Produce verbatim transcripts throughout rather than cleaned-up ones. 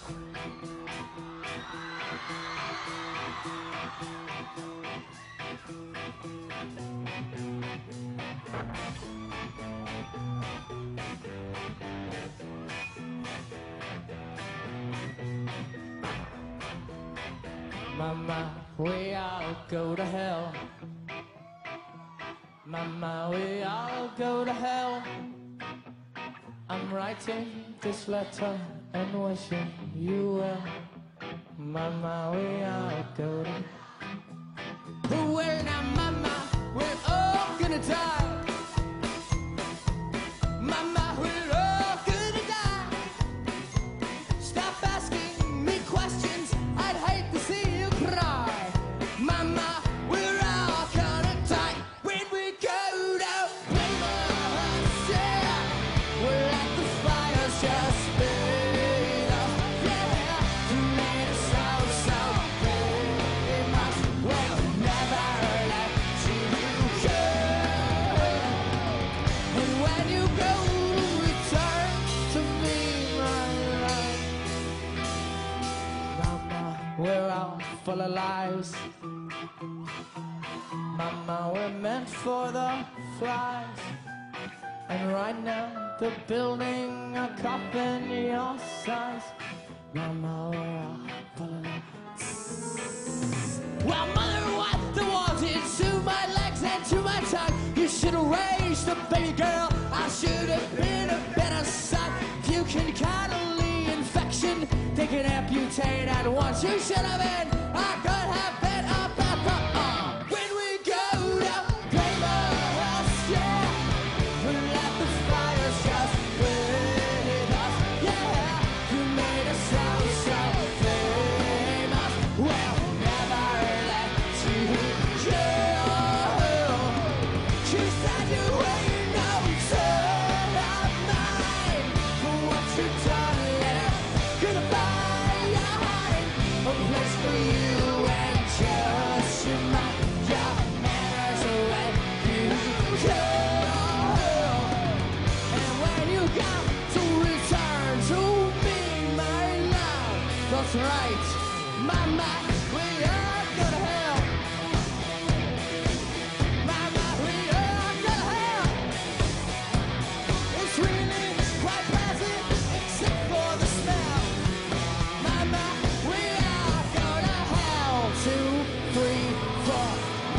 Mama, we all go to hell. Mama, we all go to hell. I'm writing this letter and wishing you well. Mama, we all go to hell. Well, now, Mama, we're all gonna die. Mama, we're all gonna die. Stop asking me questions, I'd hate to see you cry. Mama, we're all gonna die when we go down. Yeah, we'll let the fires just burn up. Yeah, you made us so, so famous. We'll never let you go. And when you go, return to me, my life. Mama, we're all full of lies. Mama, we're meant for the flies. And right now, they're building a coffin your size. Mama, we're all full of lies. Well, Mother, what the wanted to my legs and to my tongue. You should have raised the baby girl. I should have been a better son. If you can cuddle the infection, they can amputate at once. You should have been, I could have been a better uh. When we go down, blame us, yeah. We'll let the fires just burn us, yeah. You made us so, so famous. We'll never let you go. She said you ain't no son of mine. For what you've done, yeah. Gonna buy your heart, a place for you and just your mind. Your manners when you go. And when you got to return to me, my love. That's right, Mama, we are gonna hell. Mama, we are gonna hell. It's really quite pleasant, except for the smell. Mama, we are gonna hell. Two, three, four.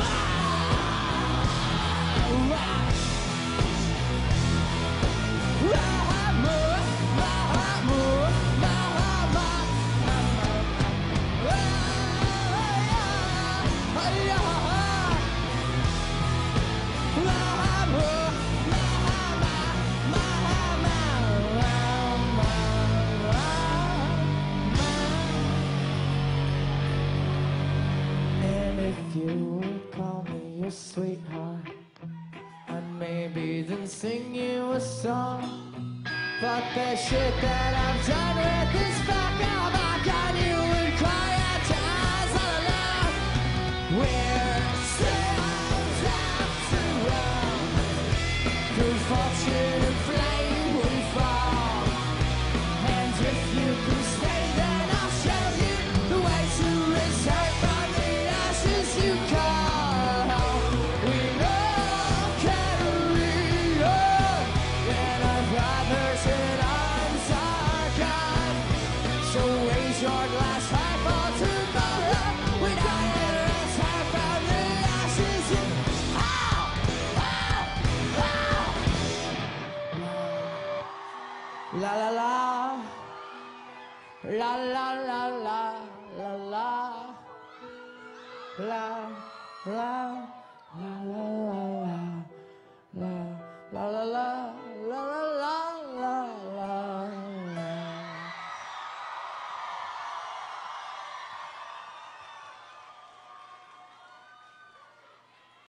And if you would call me your sweetheart, I'd maybe then sing you a song. But the shit that I've done with this back of my gun, you would cry out to us all alone. We're slaves after all. Through fortune and flame we fall. And if you can stay, then I'll show you the way to return from the ashes you call. We all carry on, and our brothers in arms are gone. So raise your glass high for tomorrow. We die and rise high from the ashes you call. La la la, la la la la la la, la la la la la la la la la la.